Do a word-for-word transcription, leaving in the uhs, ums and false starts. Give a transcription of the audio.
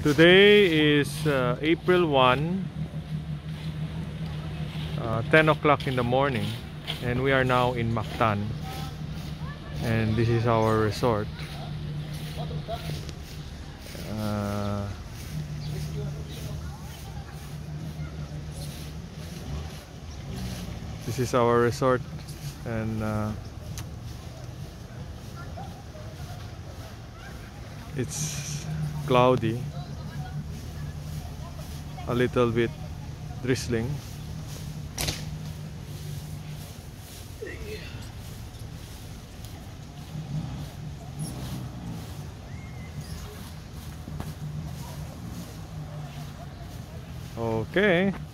Today is uh, April first, uh, ten o'clock in the morning, and we are now in Mactan, and this is our resort. Uh, this is our resort, and uh, it's cloudy, a little bit drizzling. Okay.